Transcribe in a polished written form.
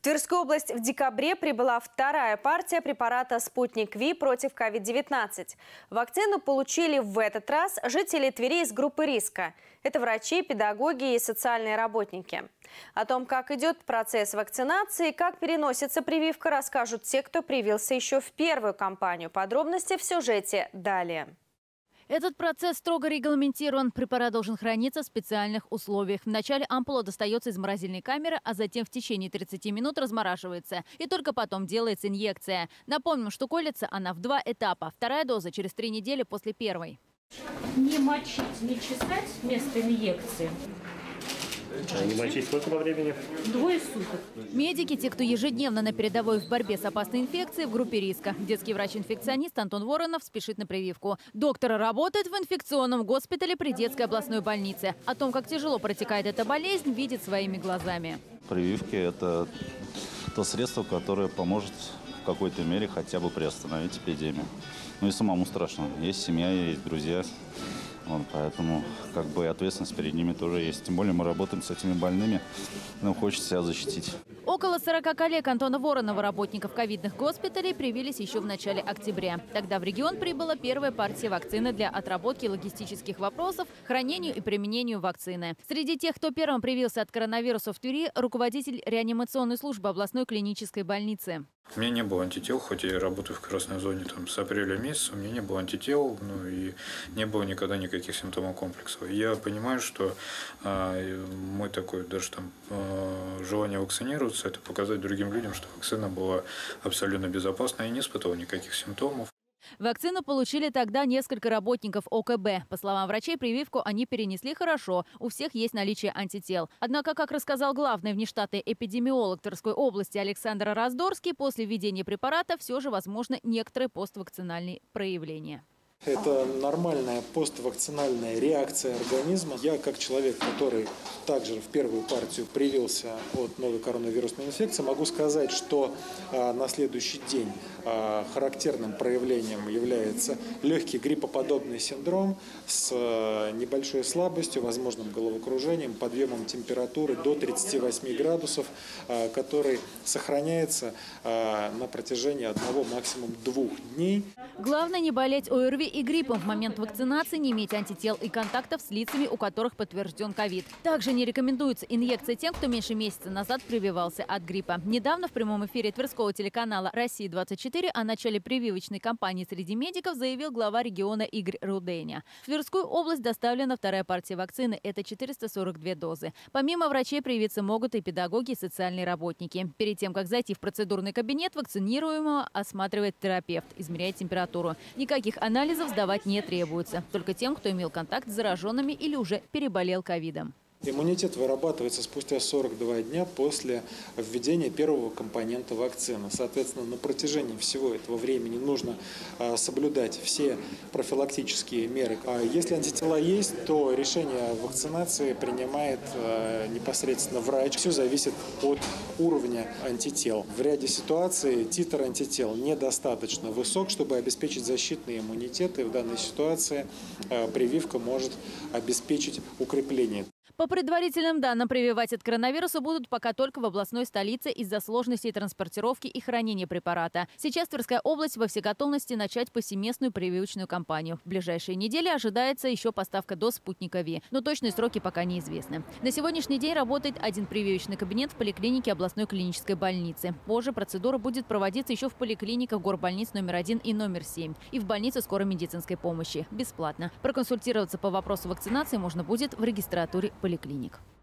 Тверскую область в декабре прибыла вторая партия препарата «Спутник Ви» против COVID-19. Вакцину получили в этот раз жители Твери из группы риска. Это врачи, педагоги и социальные работники. О том, как идет процесс вакцинации и как переносится прививка, расскажут те, кто привился еще в первую кампанию. Подробности в сюжете далее. Этот процесс строго регламентирован. Препарат должен храниться в специальных условиях. Вначале ампула достается из морозильной камеры, а затем в течение 30 минут размораживается. И только потом делается инъекция. Напомним, что колется она в 2 этапа. Вторая доза через 3 недели после первой. Не мочить, не чесать вместо инъекции. Не мочить сколько по времени? 2 суток. Медики, те, кто ежедневно на передовой в борьбе с опасной инфекцией, в группе риска. Детский врач-инфекционист Антон Воронов спешит на прививку. Доктор работает в инфекционном госпитале при детской областной больнице. О том, как тяжело протекает эта болезнь, видит своими глазами. Прививки – это то средство, которое поможет в какой-то мере хотя бы приостановить эпидемию. Ну и самому страшно. Есть семья, есть друзья. Поэтому и ответственность перед ними тоже есть. Тем более мы работаем с этими больными, нам хочется себя защитить. Около 40 коллег Антона Воронова, работников ковидных госпиталей, привились еще в начале октября. Тогда в регион прибыла первая партия вакцины для отработки логистических вопросов, хранению и применению вакцины. Среди тех, кто первым привился от коронавируса в Твери, руководитель реанимационной службы областной клинической больницы. У меня не было антител, хоть я работаю в красной зоне с апреля месяца, у меня не было антител, и не было никогда никаких симптомов комплекса. Я понимаю, что мой такой даже желание вакцинироваться, это показать другим людям, что вакцина была абсолютно безопасна и не испытывала никаких симптомов. Вакцину получили тогда несколько работников ОКБ. По словам врачей, прививку они перенесли хорошо. У всех есть наличие антител. Однако, как рассказал главный внештатный эпидемиолог Тверской области Александр Раздорский, после введения препарата все же возможны некоторые поствакцинальные проявления. Это нормальная поствакцинальная реакция организма. Я, как человек, который также в первую партию привился от новой коронавирусной инфекции, могу сказать, что на следующий день характерным проявлением является легкий гриппоподобный синдром с небольшой слабостью, возможным головокружением, подъемом температуры до 38 градусов, который сохраняется на протяжении 1, максимум 2 дней. Главное не болеть ОРВИ и гриппом в момент вакцинации, не иметь антител и контактов с лицами, у которых подтвержден ковид. Также не рекомендуется инъекция тем, кто меньше месяца назад прививался от гриппа. Недавно в прямом эфире Тверского телеканала «Россия-24» о начале прививочной кампании среди медиков заявил глава региона Игорь Руденя. В Тверскую область доставлена вторая партия вакцины – это 442 дозы. Помимо врачей привиться могут и педагоги, и социальные работники. Перед тем, как зайти в процедурный кабинет, вакцинируемого осматривает терапевт, измеряет температуру. Никаких анализов сдавать не требуется. Только тем, кто имел контакт с зараженными или уже переболел ковидом. Иммунитет вырабатывается спустя 42 дня после введения первого компонента вакцины. Соответственно, на протяжении всего этого времени нужно соблюдать все профилактические меры. Если антитела есть, то решение о вакцинации принимает непосредственно врач. Все зависит от уровня антител. В ряде ситуаций титр антител недостаточно высок, чтобы обеспечить защитный иммунитет. И в данной ситуации прививка может обеспечить укрепление. По предварительным данным, прививать от коронавируса будут пока только в областной столице из-за сложностей транспортировки и хранения препарата. Сейчас Тверская область во всеготовности начать повсеместную прививочную кампанию. В ближайшие недели ожидается еще поставка доз «Спутника Ви». Но точные сроки пока неизвестны. На сегодняшний день работает один прививочный кабинет в поликлинике областной клинической больницы. Позже процедура будет проводиться еще в поликлиниках горбольниц номер 1 и номер 7 и в больнице скорой медицинской помощи. Бесплатно. Проконсультироваться по вопросу вакцинации можно будет в регистратуре поликлиник.